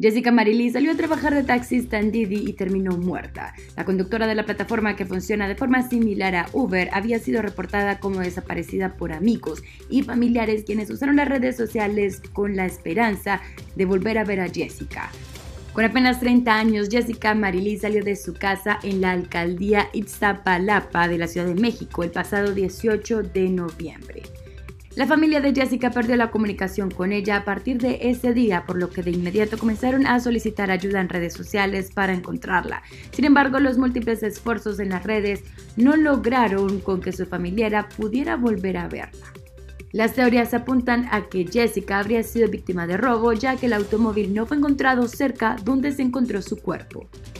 Jessica Marilí salió a trabajar de taxista en Didi y terminó muerta. La conductora de la plataforma, que funciona de forma similar a Uber, había sido reportada como desaparecida por amigos y familiares, quienes usaron las redes sociales con la esperanza de volver a ver a Jessica. Con apenas 30 años, Jessica Marilí salió de su casa en la alcaldía Iztapalapa de la Ciudad de México el pasado 18 de noviembre. La familia de Jessica perdió la comunicación con ella a partir de ese día, por lo que de inmediato comenzaron a solicitar ayuda en redes sociales para encontrarla. Sin embargo, los múltiples esfuerzos en las redes no lograron con que su familiar pudiera volver a verla. Las teorías apuntan a que Jessica habría sido víctima de robo, ya que el automóvil no fue encontrado cerca donde se encontró su cuerpo.